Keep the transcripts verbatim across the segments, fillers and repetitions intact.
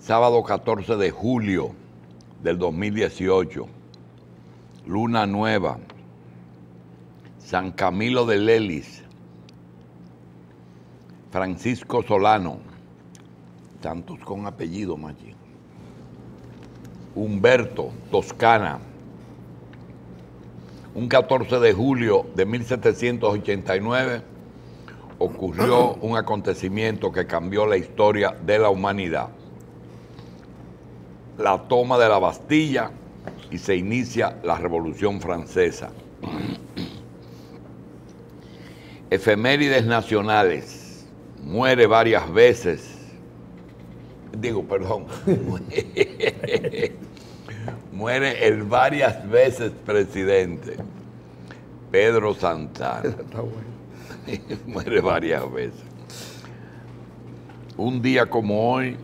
sábado catorce de julio del dos mil dieciocho, luna nueva, San Camilo de Lelis, Francisco Solano, tantos con apellido, machi, Humberto, Toscana. Un catorce de julio de mil setecientos ochenta y nueve ocurrió un acontecimiento que cambió la historia de la humanidad. La toma de la Bastilla y se inicia la Revolución Francesa. Efemérides nacionales. Muere varias veces. Digo, perdón. Muere el varias veces presidente Pedro Santana. Está bueno. Muere varias veces. Un día como hoy,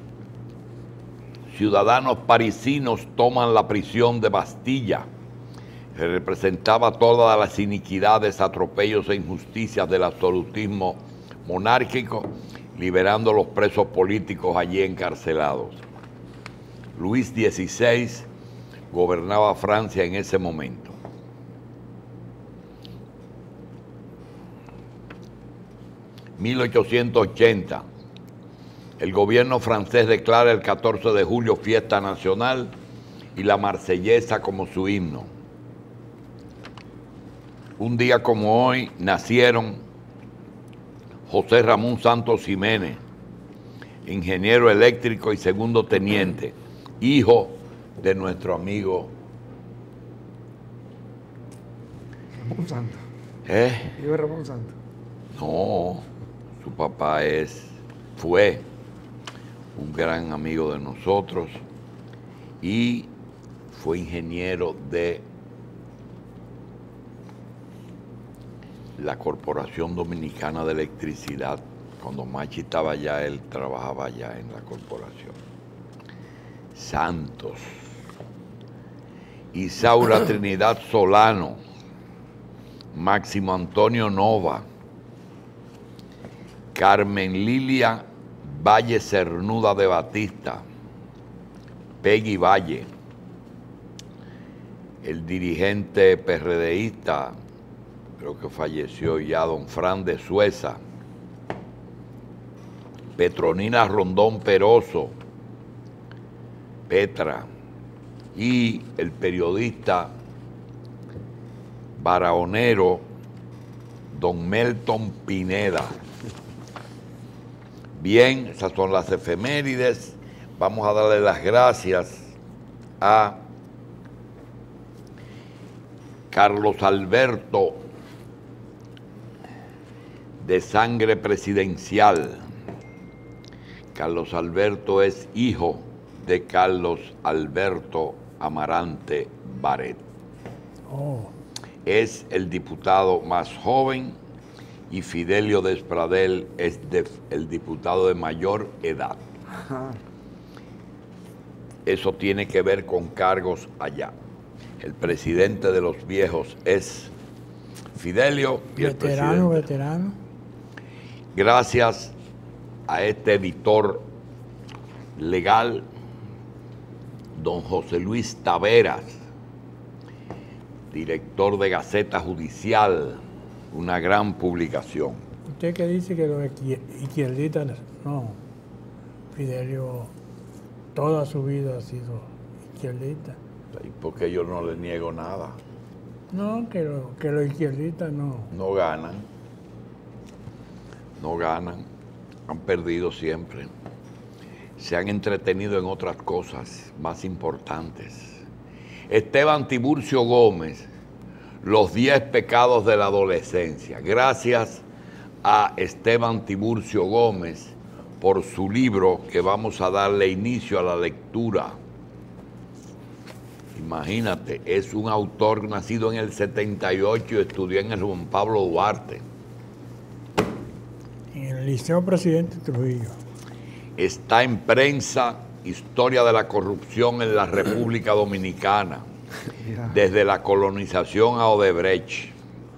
ciudadanos parisinos toman la prisión de Bastilla, que representaba todas las iniquidades, atropellos e injusticias del absolutismo monárquico, liberando a los presos políticos allí encarcelados. Luis dieciséis gobernaba Francia en ese momento. mil ochocientos ochenta, el gobierno francés declara el catorce de julio fiesta nacional y la Marsellesa como su himno. Un día como hoy nacieron José Ramón Santos Jiménez, ingeniero eléctrico y segundo teniente, hijo de nuestro amigo Ramón Santos. ¿Eh? Hijo de Ramón Santos. No, su papá es, fue un gran amigo de nosotros y fue ingeniero de la Corporación Dominicana de Electricidad. Cuando Machi estaba allá, él trabajaba allá en la corporación. Santos. Isaura Trinidad Solano, Máximo Antonio Nova, Carmen Lilia Valle Cernuda de Batista, Peggy Valle, el dirigente PRDista, creo que falleció ya, don Fran de Sueza, Petronila Rondón Peroso, Petra, y el periodista barahonero don Melton Pineda. Bien, esas son las efemérides. Vamos a darle las gracias a Carlos Alberto, de sangre presidencial. Carlos Alberto es hijo de Carlos Alberto Amarante Baret. Oh. Es el diputado más joven y Fidelio Despradel es de, el diputado de mayor edad. Ajá. Eso tiene que ver con cargos allá. El presidente de los viejos es Fidelio y el Veterano, presidente. veterano. Gracias a este editor legal, don José Luis Taveras, director de Gaceta Judicial, una gran publicación. Usted que dice que los izquierdistas, no, Fidelio toda su vida ha sido izquierdista. ¿Y por qué yo no le niego nada? No, que, lo, que los izquierdistas no. No ganan, no ganan, han perdido siempre. Se han entretenido en otras cosas más importantes. Esteban Tiburcio Gómez, Los diez pecados de la adolescencia. Gracias a Esteban Tiburcio Gómez por su libro, que vamos a darle inicio a la lectura. Imagínate, es un autor nacido en el setenta y ocho y estudió en el Juan Pablo Duarte. En el Liceo Presidente Trujillo. Está en prensa, Historia de la corrupción en la República Dominicana, desde la colonización a Odebrecht.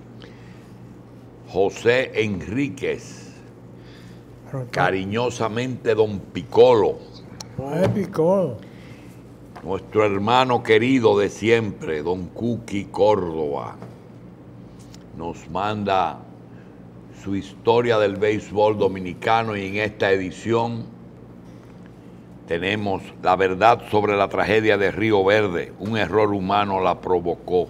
José Enríquez, cariñosamente Don Piccolo. Oh. Ay, picó. Nuestro hermano querido de siempre, don Cuqui Córdoba, nos manda su historia del béisbol dominicano y en esta edición tenemos la verdad sobre la tragedia de Río Verde. Un error humano la provocó.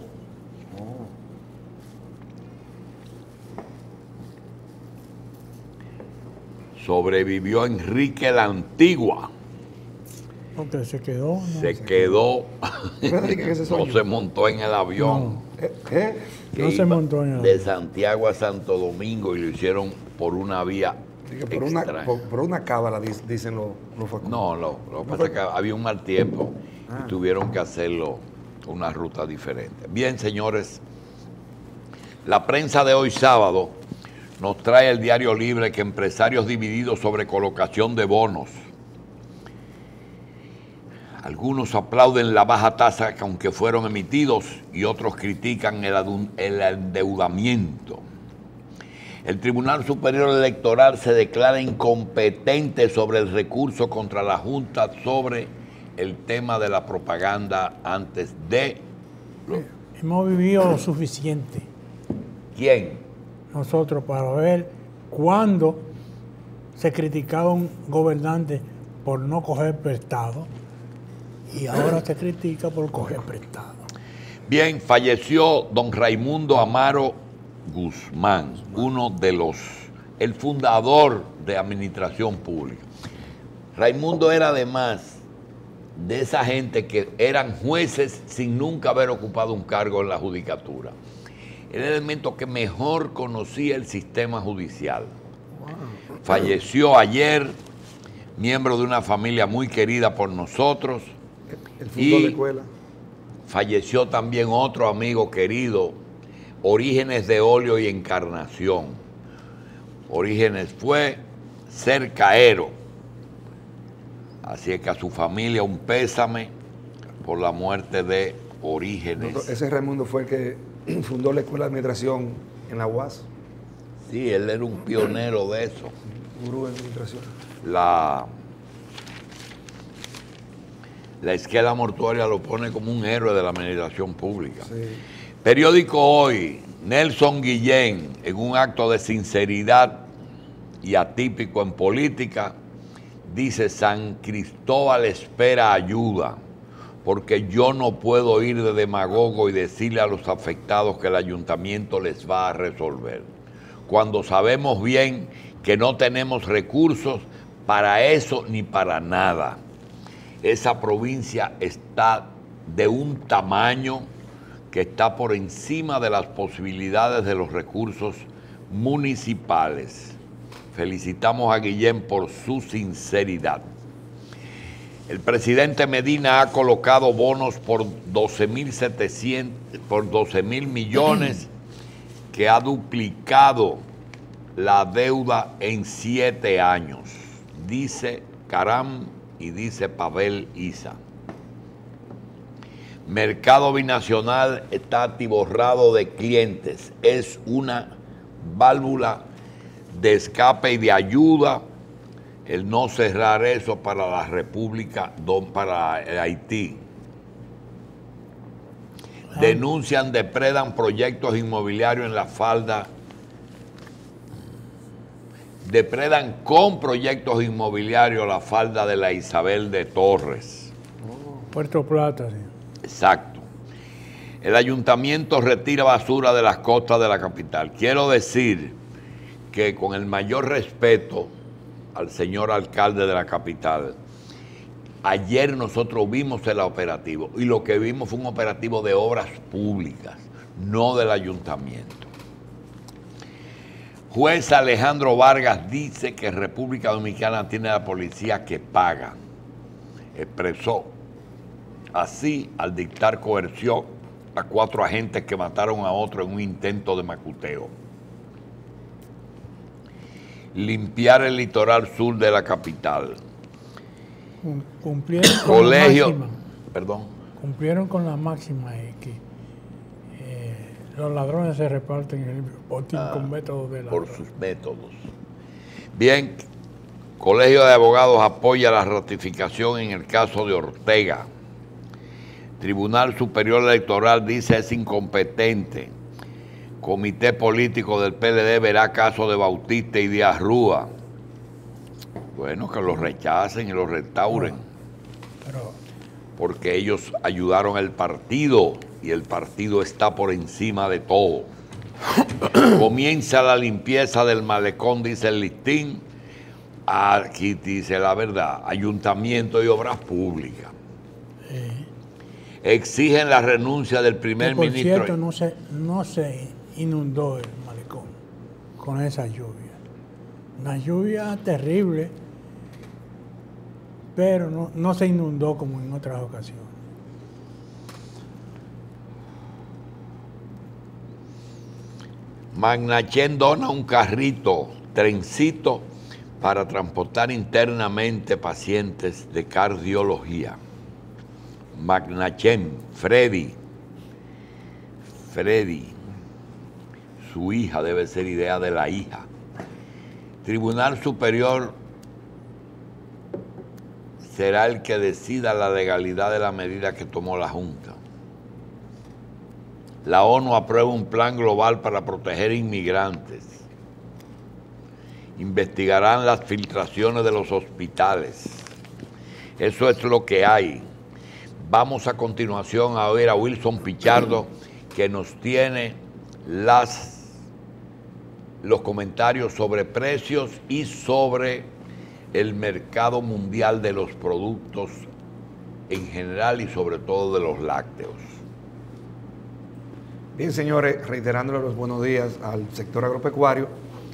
Sobrevivió Enrique la Antigua. Porque se quedó. No, se, se quedó. quedó. No se montó en el avión. No, ¿Eh? ¿Eh? no se montó en el avión. De Santiago a Santo Domingo y lo hicieron por una vía. Por una, por, por una cábala, dicen los, los facultados. No, no, lo que pasa es que había un mal tiempo ah. y tuvieron que hacerlo una ruta diferente. Bien, señores, la prensa de hoy sábado nos trae el Diario Libre que empresarios divididos sobre colocación de bonos. Algunos aplauden la baja tasa que aunque fueron emitidos y otros critican el, el endeudamiento. El Tribunal Superior Electoral se declara incompetente sobre el recurso contra la Junta sobre el tema de la propaganda antes de... Hemos vivido lo suficiente. ¿Quién? Nosotros, para ver cuándo se criticaba a un gobernante por no coger prestado y ahora se critica por coger prestado. Bien, falleció don Raimundo Amaro Guzmán, uno de los, el fundador de Administración Pública. Raimundo era además de esa gente que eran jueces sin nunca haber ocupado un cargo en la judicatura. El elemento que mejor conocía el sistema judicial. Falleció ayer, miembro de una familia muy querida por nosotros. El fundó la escuela. Falleció también otro amigo querido, Orígenes de Óleo y Encarnación. Orígenes fue cercaero. Así es que a su familia un pésame por la muerte de Orígenes. Ese Raimundo fue el que fundó la Escuela de Administración en la U A S. Sí, él era un pionero de eso. Gurú de administración. La, la esquela mortuaria lo pone como un héroe de la administración pública. Sí. Periódico Hoy, Nelson Guillén, en un acto de sinceridad y atípico en política, dice: San Cristóbal espera ayuda, porque yo no puedo ir de demagogo y decirle a los afectados que el ayuntamiento les va a resolver, cuando sabemos bien que no tenemos recursos para eso ni para nada. Esa provincia está de un tamaño que está por encima de las posibilidades de los recursos municipales. Felicitamos a Guillén por su sinceridad. El presidente Medina ha colocado bonos por doce mil setecientos, por doce mil millones, que ha duplicado la deuda en siete años, dice Caram y dice Pavel Isa. Mercado binacional está atiborrado de clientes. Es una válvula de escape y de ayuda el no cerrar eso para la República, para Haití. Denuncian, depredan proyectos inmobiliarios en la falda, depredan con proyectos inmobiliarios la falda de la Isabel de Torres. Puerto Plata, sí. Exacto. El ayuntamiento retira basura de las costas de la capital. Quiero decir que con el mayor respeto al señor alcalde de la capital, ayer nosotros vimos el operativo y lo que vimos fue un operativo de obras públicas, no del ayuntamiento. Juez Alejandro Vargas dice que República Dominicana tiene la policía que paga. Expresó así al dictar coerción a cuatro agentes que mataron a otro en un intento de macuteo. Limpiar el litoral sur de la capital. Cumplieron con Colegio, la máxima. Perdón. Cumplieron con la máxima de que eh, los ladrones se reparten el botín ah, con métodos de ladrón. Por sus métodos. Bien, Colegio de Abogados apoya la ratificación en el caso de Ortega. Tribunal Superior Electoral dice es incompetente. Comité Político del P L D verá caso de Bautista y Díaz Rúa. Bueno, que los rechacen y los restauren. Pero, porque ellos ayudaron al partido y el partido está por encima de todo. Comienza la limpieza del malecón, dice el listín. Aquí dice la verdad, Ayuntamiento y Obras Públicas. sí. Exigen la renuncia del primer Que, por ministro. cierto, no se, no se inundó el malecón con esa lluvia. Una lluvia terrible, pero no, no se inundó como en otras ocasiones. Magnachén dona un carrito, trencito, para transportar internamente pacientes de cardiología. Magnachén, Freddy, Freddy, su hija debe ser idea de la hija. Tribunal Superior será el que decida la legalidad de la medida que tomó la Junta. La ONU aprueba un plan global para proteger inmigrantes. Investigarán las filtraciones de los hospitales. Eso es lo que hay. Vamos a continuación a oír a Wilson Pichardo, que nos tiene las, los comentarios sobre precios y sobre el mercado mundial de los productos en general y sobre todo de los lácteos. Bien, señores, reiterándole los buenos días al sector agropecuario.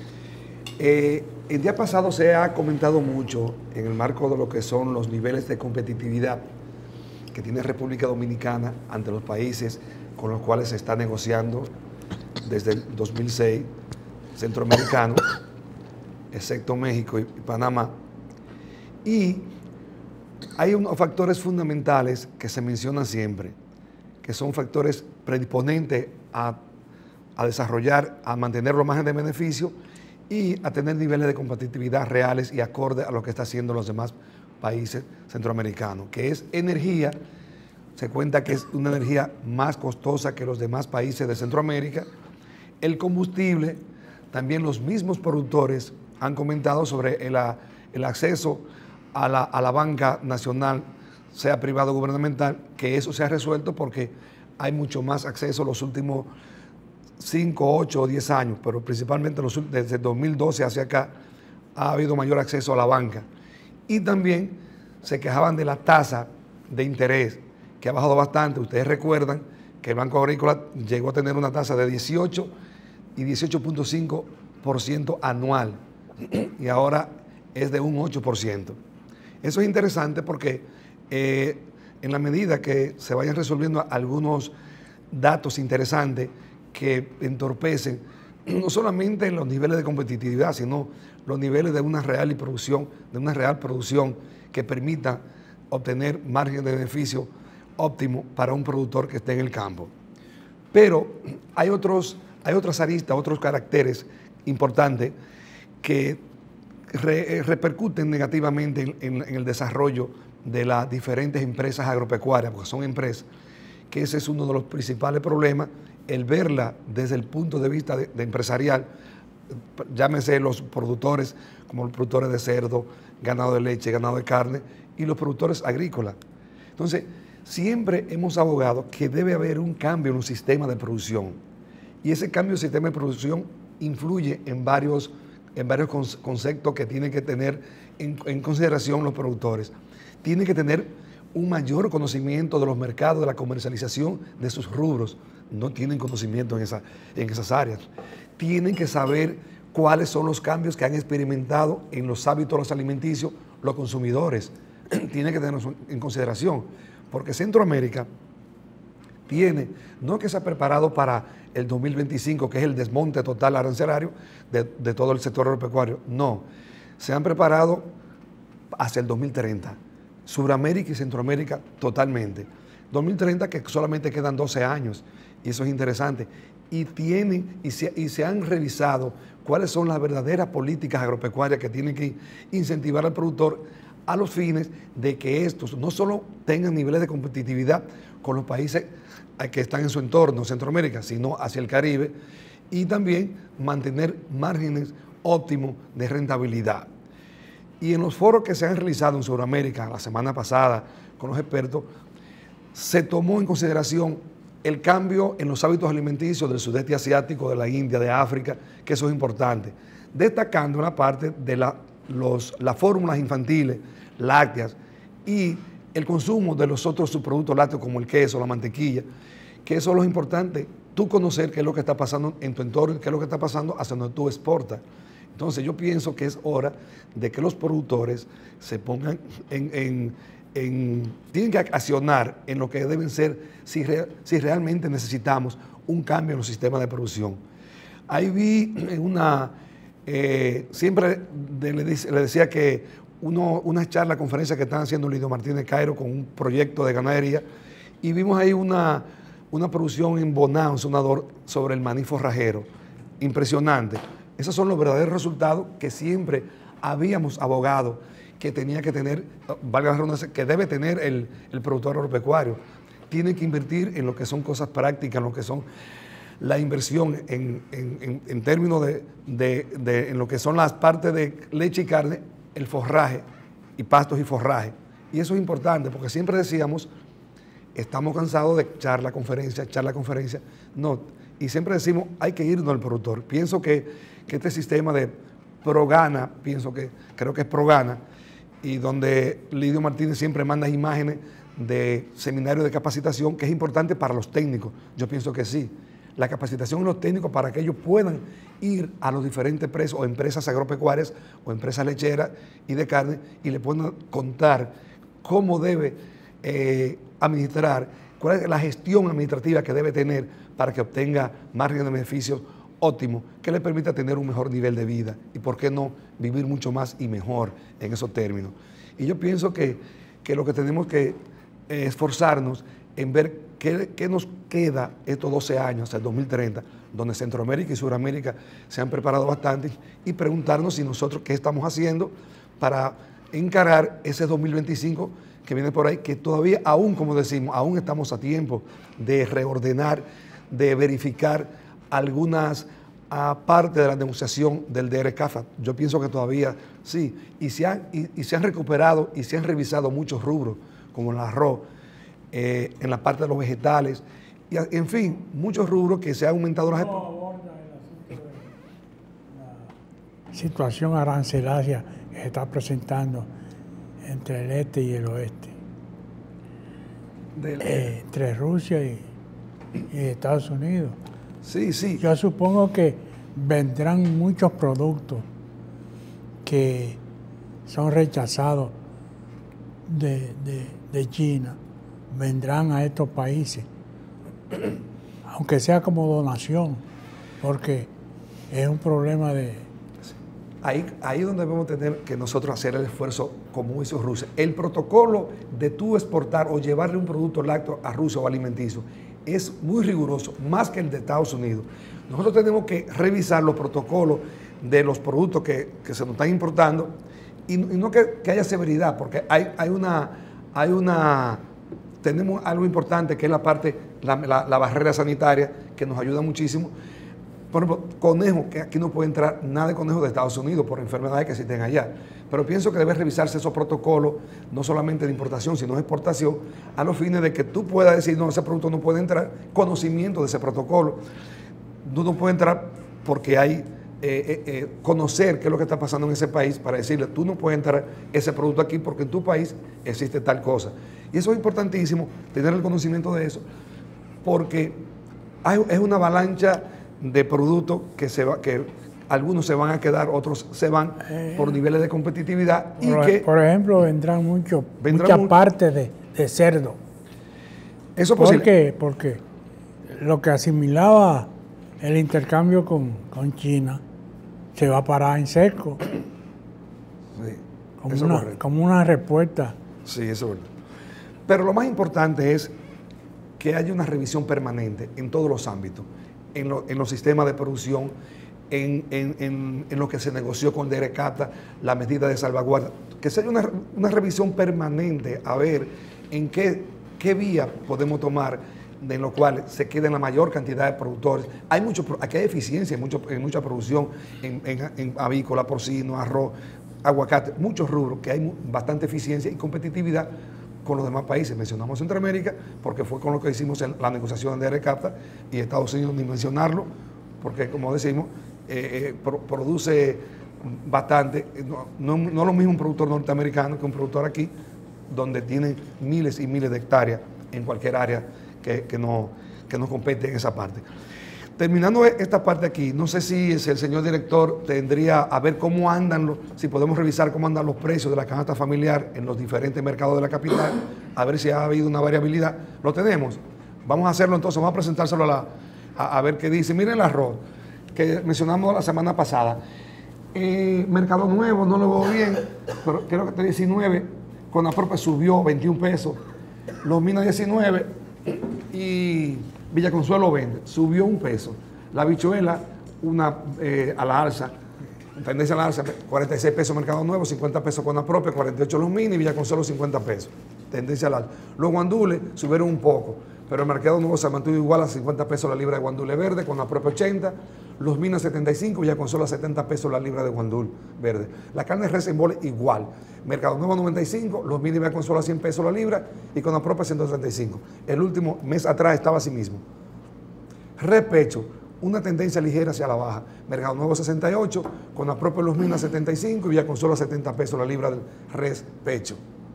Eh, el día pasado se ha comentado mucho en el marco de lo que son los niveles de competitividad que tiene República Dominicana ante los países con los cuales se está negociando desde el dos mil seis, centroamericano, excepto México y Panamá. Y hay unos factores fundamentales que se mencionan siempre, que son factores predisponentes a, a desarrollar, a mantener los márgenes de beneficio y a tener niveles de competitividad reales y acorde a lo que están haciendo los demás países centroamericanos, que es energía. Se cuenta que es una energía más costosa que los demás países de Centroamérica. El combustible, también los mismos productores han comentado sobre el, el acceso a la, a la banca nacional, sea privado o gubernamental, que eso se ha resuelto porque hay mucho más acceso los últimos cinco, ocho o diez años, pero principalmente los, desde dos mil doce hacia acá ha habido mayor acceso a la banca. Y también se quejaban de la tasa de interés, que ha bajado bastante. Ustedes recuerdan que el Banco Agrícola llegó a tener una tasa de dieciocho y dieciocho punto cinco por ciento anual, y ahora es de un ocho por ciento. Eso es interesante porque eh, en la medida que se vayan resolviendo algunos datos interesantes que entorpecen no solamente los niveles de competitividad, sino los niveles de una real y producción, de una real producción que permita obtener margen de beneficio óptimo para un productor que esté en el campo. Pero hay otros, hay otras aristas, otros caracteres importantes que re, repercuten negativamente en, en, en el desarrollo de las diferentes empresas agropecuarias, porque son empresas, que ese es uno de los principales problemas, el verla desde el punto de vista de, de empresarial, llámese los productores como los productores de cerdo, ganado de leche, ganado de carne y los productores agrícolas. Entonces, siempre hemos abogado que debe haber un cambio en un sistema de producción y ese cambio de sistema de producción influye en varios, en varios conceptos que tienen que tener en, en consideración los productores. Tienen que tener un mayor conocimiento de los mercados, de la comercialización de sus rubros. No tienen conocimiento en, esa, en esas áreas. Tienen que saber cuáles son los cambios que han experimentado en los hábitos alimenticios los consumidores. Tienen que tenerlos en consideración, porque Centroamérica tiene, no que se ha preparado para el dos mil veinticinco, que es el desmonte total arancelario de, de todo el sector agropecuario, no, se han preparado hacia el dos mil treinta, Sudamérica y Centroamérica totalmente. dos mil treinta que solamente quedan doce años, y eso es interesante. y tienen y se, y se han revisado cuáles son las verdaderas políticas agropecuarias que tienen que incentivar al productor a los fines de que estos no solo tengan niveles de competitividad con los países que están en su entorno, Centroamérica, sino hacia el Caribe, y también mantener márgenes óptimos de rentabilidad. Y en los foros que se han realizado en Sudamérica la semana pasada con los expertos, se tomó en consideración el cambio en los hábitos alimenticios del sudeste asiático, de la India, de África, que eso es importante, destacando la parte de la, los, las fórmulas infantiles, lácteas, y el consumo de los otros subproductos lácteos como el queso, la mantequilla, que eso es lo importante, tú conocer qué es lo que está pasando en tu entorno, qué es lo que está pasando hacia donde tú exportas. Entonces yo pienso que es hora de que los productores se pongan en, en, en tienen que accionar en lo que deben ser si, re, si realmente necesitamos un cambio en los sistemas de producción. Ahí vi una, eh, siempre de, le, le decía que uno, una charla, conferencia que están haciendo Lidio Martínez Cairo con un proyecto de ganadería, y vimos ahí una, una producción en Bonao, un sonador, sobre el maní forrajero, impresionante. Esos son los verdaderos resultados que siempre habíamos abogado que tenía que tener, valga la redundancia, que debe tener el, el productor agropecuario. Tiene que invertir en lo que son cosas prácticas, en lo que son la inversión en, en, en, en términos de, de, de en lo que son las partes de leche y carne, el forraje y pastos y forraje. Y eso es importante porque siempre decíamos, estamos cansados de echar la conferencia, echar la conferencia. No, y siempre decimos, hay que irnos al productor. Pienso que, que este sistema de Progana, pienso que, creo que es Progana, y donde Lidio Martínez siempre manda imágenes de seminarios de capacitación, que es importante para los técnicos. Yo pienso que sí. La capacitación de los técnicos para que ellos puedan ir a los diferentes precios o empresas agropecuarias o empresas lecheras y de carne y le puedan contar cómo debe eh, administrar, cuál es la gestión administrativa que debe tener para que obtenga margen de beneficios óptimo que le permita tener un mejor nivel de vida y, por qué no, vivir mucho más y mejor en esos términos. Y yo pienso que, que lo que tenemos que eh, esforzarnos en ver qué, qué nos queda estos doce años, hasta el dos mil treinta, donde Centroamérica y Sudamérica se han preparado bastante, y preguntarnos si nosotros qué estamos haciendo para encarar ese dos mil veinticinco que viene por ahí, que todavía aún, como decimos, aún estamos a tiempo de reordenar, de verificar algunas partes de la negociación del D R C A F A. Yo pienso que todavía sí, y se han, y, y se han recuperado y se han revisado muchos rubros, como el arroz, eh, en la parte de los vegetales, y en fin, muchos rubros que se han aumentado las... ¿Cómo aborda el asunto de la situación arancelaria que se está presentando entre el este y el oeste? Del, eh, entre Rusia y, y Estados Unidos. Sí, sí. Yo supongo que vendrán muchos productos que son rechazados de, de, de China, vendrán a estos países, aunque sea como donación, porque es un problema de... Ahí, ahí es donde debemos tener que nosotros hacer el esfuerzo, como hizo Rusia. El protocolo de tú exportar o llevarle un producto lácteo a Rusia o alimenticio es muy riguroso, más que el de Estados Unidos. Nosotros tenemos que revisar los protocolos de los productos que, que se nos están importando, y, y no que, que haya severidad, porque hay, hay una, hay una, tenemos algo importante que es la parte, la, la, la barrera sanitaria, que nos ayuda muchísimo. Por ejemplo, conejo, que aquí no puede entrar nada de conejo de Estados Unidos por enfermedades que existen allá. Pero pienso que debe revisarse esos protocolos, no solamente de importación, sino de exportación, a los fines de que tú puedas decir, no, ese producto no puede entrar, conocimiento de ese protocolo. Tú no puedes entrar porque hay, eh, eh, eh, conocer qué es lo que está pasando en ese país para decirle, tú no puedes entrar ese producto aquí porque en tu país existe tal cosa. Y eso es importantísimo, tener el conocimiento de eso, porque hay, es una avalancha de productos que, se va, que algunos se van a quedar, otros se van eh, por niveles de competitividad. Y por, que, por ejemplo, vendrán mucho, muchas mucho, partes de, de cerdo. Eso es ¿Por posible. qué? Porque lo que asimilaba el intercambio con, con China se va a parar en seco. Sí, como, eso una, como una respuesta. Sí, eso es verdad. Pero lo más importante es que haya una revisión permanente en todos los ámbitos. en, lo, en los sistemas de producción, en, en, en, en lo que se negoció con DERECAPTA, la medida de salvaguarda, que sea una, una revisión permanente a ver en qué, qué vía podemos tomar, en lo cual se queden la mayor cantidad de productores. Hay mucho, aquí hay eficiencia en, mucho, en mucha producción, en, en, en avícola, porcino, arroz, aguacate, muchos rubros, que hay bastante eficiencia y competitividad con los demás países. Mencionamos Centroamérica porque fue con lo que hicimos en la negociación de DERECAPTA, y Estados Unidos ni mencionarlo, porque como decimos, eh, eh, pro, produce bastante. No, no, no es lo mismo un productor norteamericano que un productor aquí, donde tiene miles y miles de hectáreas en cualquier área que, que, no, que no compete en esa parte. Terminando esta parte aquí, no sé si el señor director tendría a ver cómo andan, los, si podemos revisar cómo andan los precios de la canasta familiar en los diferentes mercados de la capital, a ver si ha habido una variabilidad. Lo tenemos. Vamos a hacerlo entonces, vamos a presentárselo a, la, a, a ver qué dice. Miren el arroz que mencionamos la semana pasada. Eh, Mercado Nuevo, no lo veo bien, pero creo que está diecinueve, con la propia subió veintiún pesos, Los Minas diecinueve y Villa Consuelo veinte, subió un peso. La habichuela, una eh, a la alza, tendencia a la alza, cuarenta y seis pesos Mercado Nuevo, cincuenta pesos con la propia, cuarenta y ocho Los Minas y Villa Consuelo cincuenta pesos, tendencia al alza. Los guandules subieron un poco, pero el Mercado Nuevo se mantuvo igual a cincuenta pesos la libra de guandule verde, con la propia ochenta, Los Minas setenta y cinco, Villa Consuelo a setenta pesos la libra de guandul verde. La carne de res en bole igual, Mercado Nuevo noventa y cinco, Los Minas y Villa Consuelo a cien pesos la libra y con la propia ciento treinta y cinco. El último mes atrás estaba así mismo. Res pecho, una tendencia ligera hacia la baja, Mercado Nuevo sesenta y ocho, con la propia Los Minas setenta y cinco y Villa Consuelo a setenta pesos la libra del res pecho.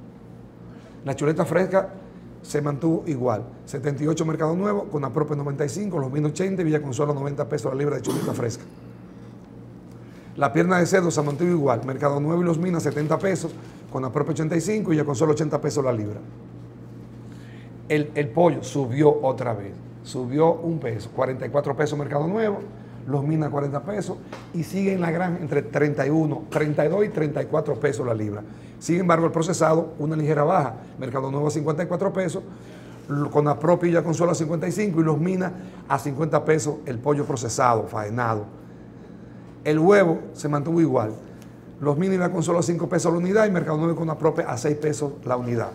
La chuleta fresca se mantuvo igual, setenta y ocho Mercado Nuevo, con la propia noventa y cinco, Los Minas ochenta y Villa Consuelo noventa pesos la libra de chuleta fresca. La pierna de cerdo se mantuvo igual, Mercado Nuevo y Los Minas setenta pesos, con la propia ochenta y cinco y Villa Consuelo ochenta pesos la libra. El, el pollo subió otra vez, subió un peso, cuarenta y cuatro pesos Mercado Nuevo, Los Minas cuarenta pesos y sigue en la granja entre treinta y uno, treinta y dos y treinta y cuatro pesos la libra. Sin embargo, el procesado, una ligera baja, Mercado Nuevo a cincuenta y cuatro pesos, con la propia Villa Consuelo a cincuenta y cinco y Los Minas a cincuenta pesos el pollo procesado, faenado. El huevo se mantuvo igual, Los Minas y Villa Consuelo a cinco pesos la unidad y Mercado Nuevo con la propia a seis pesos la unidad.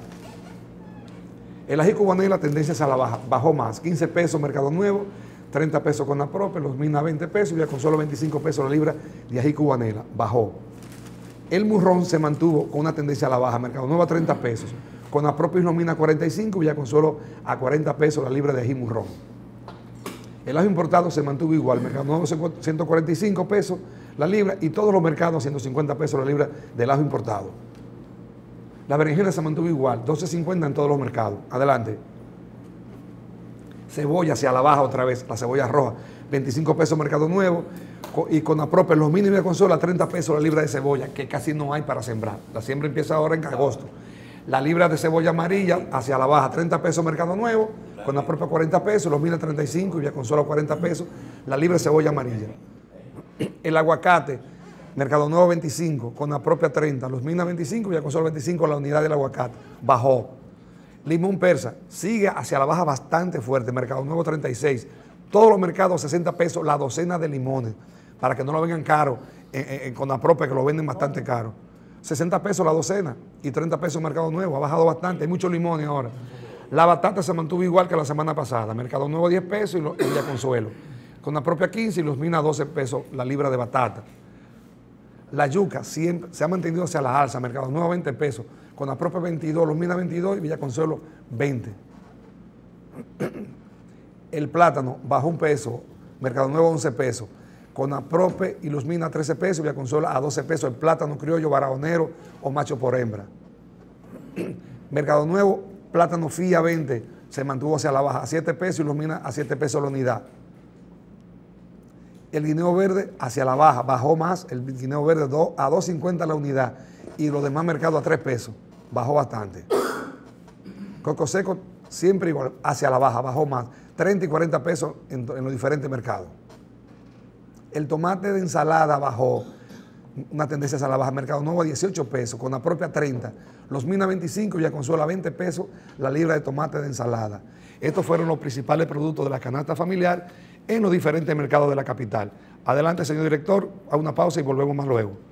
El ají cubanela, la tendencia es a la baja, bajó más, quince pesos Mercado Nuevo, treinta pesos con la propia, Los Minas veinte pesos y Villa Consuelo veinticinco pesos la libra de ají cubanela, bajó. El murrón se mantuvo con una tendencia a la baja, Mercado Nuevo a treinta pesos, con la propia Los Minas cuarenta y cinco y Villa Consuelo a cuarenta pesos la libra de ají murrón. El ajo importado se mantuvo igual, Mercado Nuevo ciento cuarenta y cinco pesos la libra y todos los mercados a ciento cincuenta pesos la libra del ajo importado. La berenjena se mantuvo igual, doce cincuenta en todos los mercados. Adelante. Cebolla hacia la baja otra vez, la cebolla roja, veinticinco pesos Mercado Nuevo y con la propia Los Minas y Villa Consuelo a treinta pesos la libra de cebolla, que casi no hay para sembrar. La siembra empieza ahora en agosto. La libra de cebolla amarilla hacia la baja, treinta pesos Mercado Nuevo, con la propia cuarenta pesos, Los Minas treinta y cinco y Villa Consuelo cuarenta pesos, la libra de cebolla amarilla. El aguacate, Mercado Nuevo veinticinco, con la propia treinta, Los Minas veinticinco y Villa Consuelo veinticinco la unidad del aguacate, bajó. Limón persa sigue hacia la baja bastante fuerte, Mercado Nuevo treinta y seis, todos los mercados sesenta pesos la docena de limones, para que no lo vengan caro, en, en, con la propia que lo venden bastante caro. sesenta pesos la docena y treinta pesos Mercado Nuevo, ha bajado bastante, hay muchos limones ahora. La batata se mantuvo igual que la semana pasada, Mercado Nuevo diez pesos y, lo, y Villa Consuelo, con la propia quince y Los Minas doce pesos la libra de batata. La yuca siempre se ha mantenido hacia la alza, Mercado Nuevo veinte pesos, con la propia veintidós, Los Minas veintidós y Villa Consuelo veinte. El plátano bajó un peso, Mercado Nuevo once pesos, con la propia y Los Minas trece pesos, Villa Consuelo a doce pesos, el plátano criollo, barahonero o macho por hembra. Mercado Nuevo, plátano fía veinte, se mantuvo hacia la baja, a siete pesos y Los Minas a siete pesos la unidad. El guineo verde hacia la baja, bajó más, el guineo verde a dos cincuenta la unidad y los demás mercados a tres pesos, bajó bastante. Coco seco siempre igual, hacia la baja, bajó más, treinta y cuarenta pesos en, en los diferentes mercados. El tomate de ensalada bajó, una tendencia hacia la baja, Mercado Nuevo a dieciocho pesos, con la propia treinta, Los Minas veinticinco y Villa Consuelo a veinte pesos la libra de tomate de ensalada. Estos fueron los principales productos de la canasta familiar en los diferentes mercados de la capital. Adelante, señor director, a una pausa y volvemos más luego.